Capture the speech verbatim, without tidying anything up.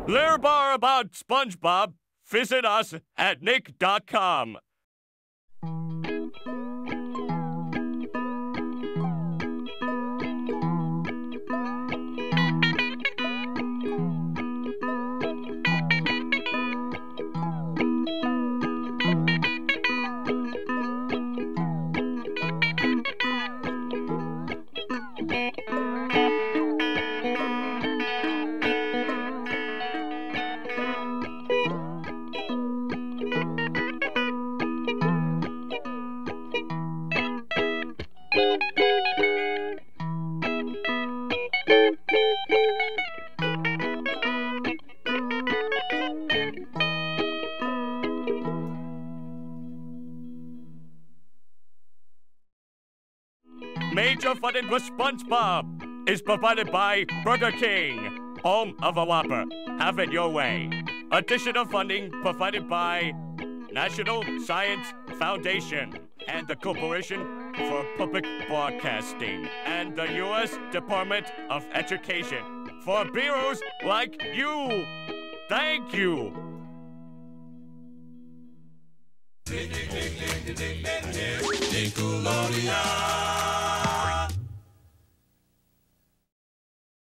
Learn more about SpongeBob. Visit us at nick dot com. Major funding for SpongeBob is provided by Burger King, home of a Whopper. Have it your way. Additional funding provided by National Science Foundation and the Corporation for Public Broadcasting and the U S Department of Education. For heroes like you, thank you. Nickelodeon.